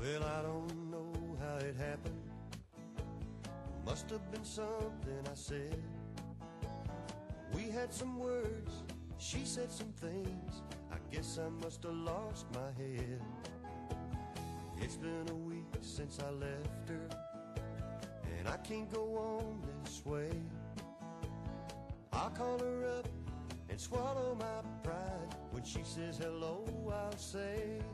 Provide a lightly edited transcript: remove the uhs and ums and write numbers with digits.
Well, I don't know how it happened. Must have been something I said. We had some words, she said some things. I guess I must have lost my head. It's been a week since I left her, and I can't go on this way. I'll call her up and swallow my pride. When she says hello, I'll say,